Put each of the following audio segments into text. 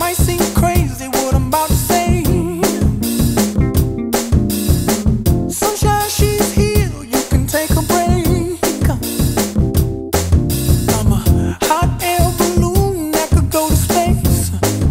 might seem crazy what I'm about to say. Sunshine, she's here, you can take a break. I'm a hot air balloon that could go to space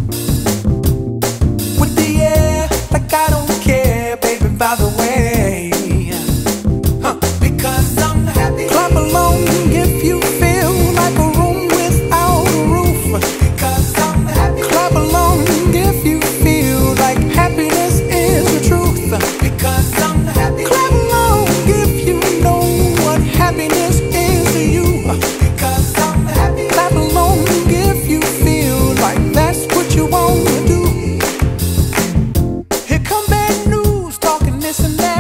with the air, like I don't care, baby, by the way. Because I'm happy. Clap along if you feel like a room without a roof. Because I'm happy. Clap along if you feel like happiness is the truth. Because I'm happy. Clap along if you know what happiness is to you. Because I'm happy. Clap along if you feel like that's what you want to do. Here come bad news, talking this and that.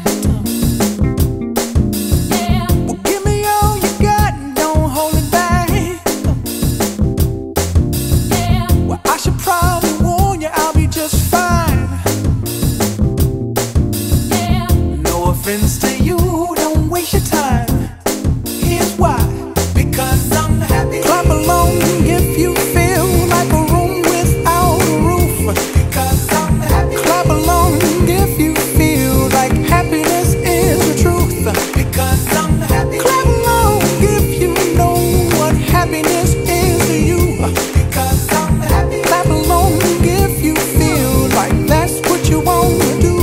To you, don't waste your time. Here's why. Because I'm happy. Clap along if you feel like a room without a roof. Because I'm happy. Clap along if you feel like happiness is the truth. Because I'm happy. Clap along if you know what happiness is to you. Because I'm happy. Clap along if you feel like that's what you want to do.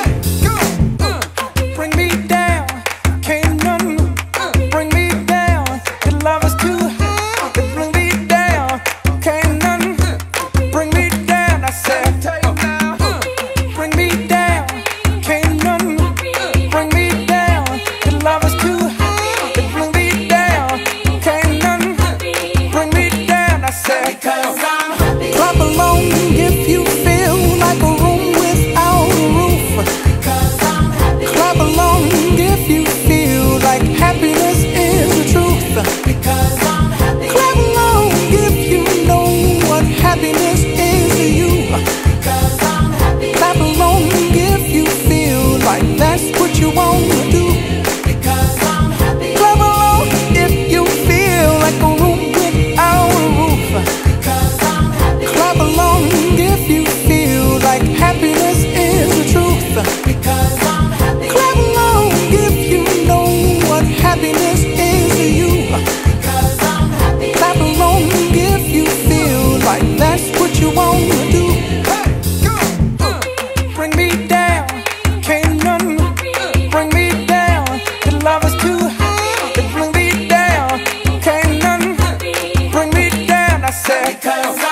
Bring me down, can't none bring me down. Your love is too high, bring me down, can't none bring me down. I said, bring me down, can't none bring me down. Your love is too high, bring me down, can't none bring me down. I said, because I'm happy. Clap along if you feel like a room without a roof. Clap along if you feel like happiness is the truth. Because I'm happy. Clap along if you know what happiness is to you. Because I'm happy. Clap along if you feel like that's what you want to do. Because I'm happy. Clap along if you feel like a room without a roof. Because I'm happy. Clap along if you feel like happiness is the truth. Because I'm happy. Clap along if you know what happiness is to you. Because I'm happy. Clap along if you feel like that's what you want to do. Bring me down, can't none bring me down. Your love is too high, bring me down, can't none bring me down. I said, because